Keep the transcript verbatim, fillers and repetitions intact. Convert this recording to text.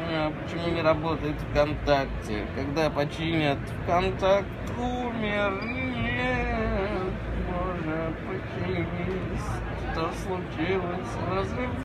А почему не работает ВКонтакте? Когда починят ВКонтакт, умер. Нет, Боже, починись. Что случилось? Разрыв